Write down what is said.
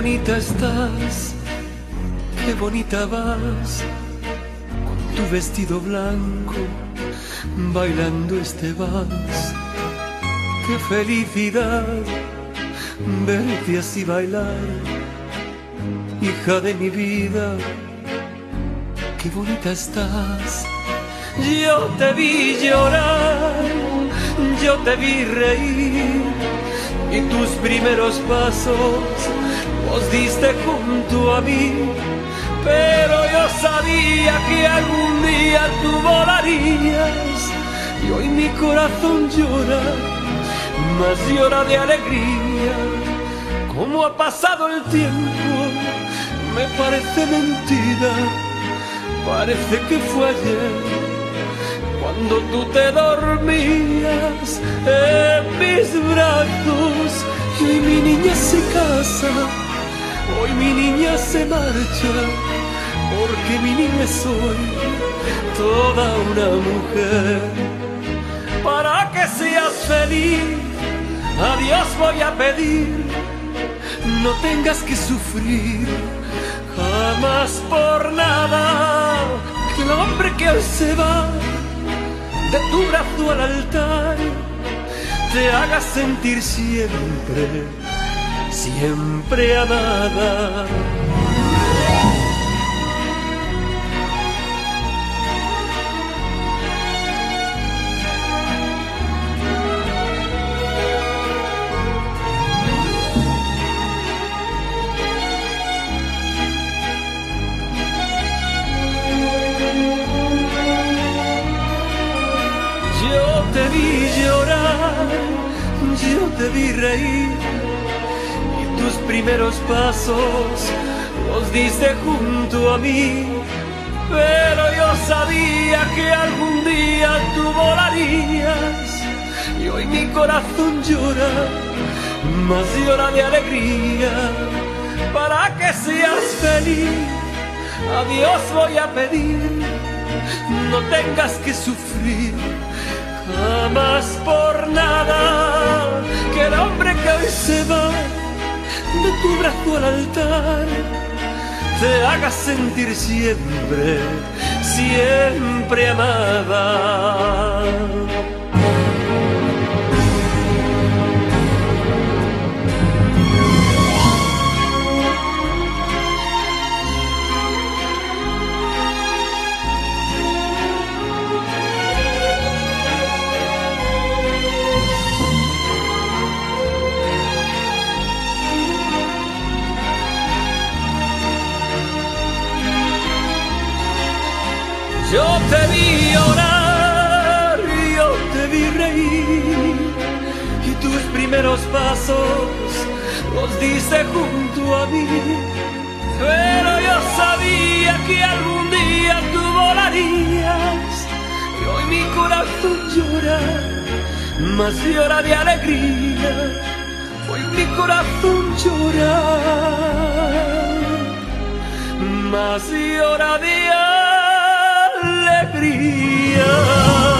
bonita estás, qué bonita vas, con tu vestido blanco, bailando este vals. Qué felicidad verte así bailar, hija de mi vida, qué bonita estás. Yo te vi llorar, yo te vi reír, y tus primeros pasos los diste junto a mí. Pero yo sabía que algún día tú volarías, y hoy mi corazón llora, mas llora de alegría. Como ha pasado el tiempo, me parece mentira, parece que fue ayer, cuando tú te dormías en mis brazos. Y hoy mi niña se casa, hoy mi niña se marcha, porque mi niña soy toda una mujer. Para que seas feliz, a Dios voy a pedir, no tengas que sufrir jamás por nada. Que el hombre que hoy se va de tu brazo al altar te haga sentir siempre, siempre amada. Yo te vi llorar, yo te vi reír, y tus primeros pasos los diste junto a mí. Pero yo sabía que algún día tú volarías, y hoy mi corazón llora, mas llora de alegría. Para que seas feliz, a Dios voy a pedir, no tengas que sufrir jamás por nada. Que el hombre que hoy se va de tu brazo al altar te haga sentir siempre, siempre amada. Yo te vi llorar, yo te vi reír, y tus primeros pasos los diste junto a mí. Pero yo sabía que algún día tú volarías, y hoy mi corazón llora, mas llora de alegría. Hoy mi corazón llora, mas llora de alegría.